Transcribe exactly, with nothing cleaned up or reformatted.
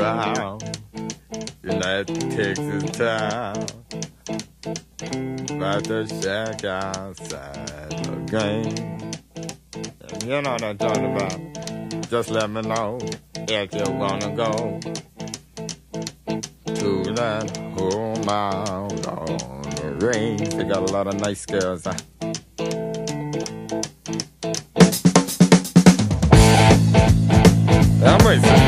town, in that Texas town, about to shack outside the game. And you know what I'm talking about. Just let me know if you wanna go to that home out on the range. They got a lot of nice girls. Huh? I'm racing.